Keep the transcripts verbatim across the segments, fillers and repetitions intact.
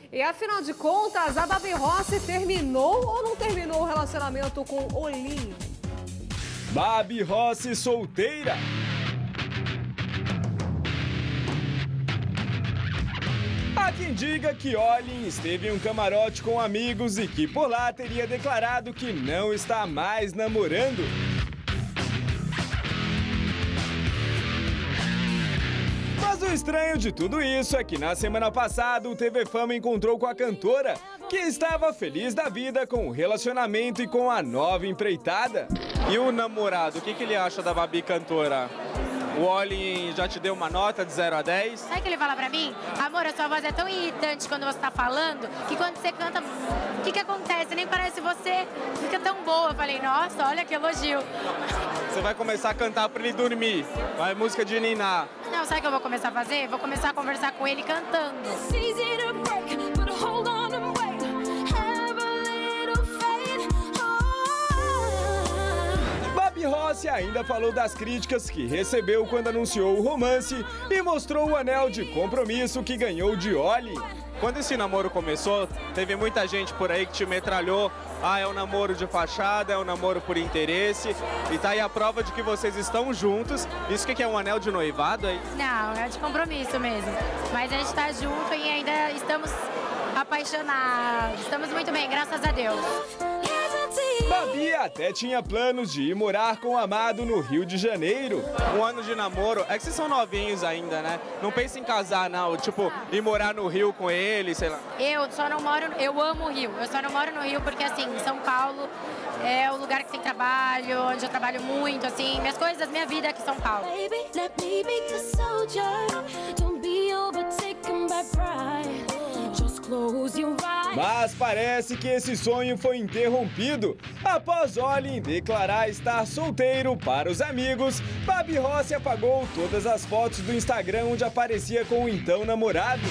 E afinal de contas, a Babi Rossi terminou ou não terminou o relacionamento com o Olinho? Babi Rossi solteira. Há quem diga que Olin esteve em um camarote com amigos e que por lá teria declarado que não está mais namorando. Mas o estranho de tudo isso é que na semana passada o T V Fama encontrou com a cantora, que estava feliz da vida com o relacionamento e com a nova empreitada. E o namorado, o que, que ele acha da Babi cantora? O Olin já te deu uma nota de zero a dez? Sabe o que ele fala pra mim? Amor, a sua voz é tão irritante quando você tá falando, que quando você canta, o que que acontece? Nem parece você, fica tão boa. Eu falei, nossa, olha que elogio. Você vai começar a cantar pra ele dormir, vai música de niná. Não, sabe o que eu vou começar a fazer? Vou começar a conversar com ele cantando. Babi Rossi ainda falou das críticas que recebeu quando anunciou o romance e mostrou o anel de compromisso que ganhou de Olin. Quando esse namoro começou, teve muita gente por aí que te metralhou. Ah, é um namoro de fachada, é um namoro por interesse. E tá aí a prova de que vocês estão juntos. Isso que é um anel de noivado aí? Não, é de compromisso mesmo. Mas a gente tá junto e ainda estamos apaixonados. Estamos muito bem, graças a Deus. Babi até tinha planos de ir morar com o amado no Rio de Janeiro. Um ano de namoro, é que vocês são novinhos ainda, né? Não pensa em casar, não. Tipo, ir morar no Rio com ele, sei lá. Eu só não moro, eu amo o Rio. Eu só não moro no Rio porque, assim, São Paulo é o lugar que tem trabalho, onde eu trabalho muito, assim. Minhas coisas, minha vida aqui em São Paulo. Mas parece que esse sonho foi interrompido. Após Olin declarar estar solteiro para os amigos, Babi Rossi apagou todas as fotos do Instagram onde aparecia com o então namorado.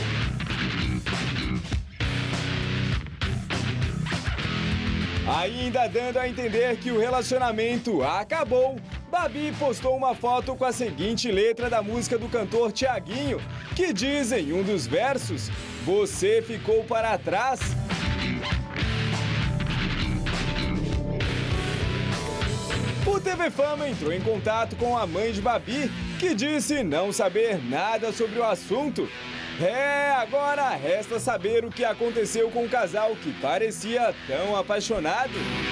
Ainda dando a entender que o relacionamento acabou, Babi postou uma foto com a seguinte letra da música do cantor Thiaguinho, que diz em um dos versos: "Você ficou para trás". O T V Fama entrou em contato com a mãe de Babi, que disse não saber nada sobre o assunto. É, agora resta saber o que aconteceu com o casal que parecia tão apaixonado.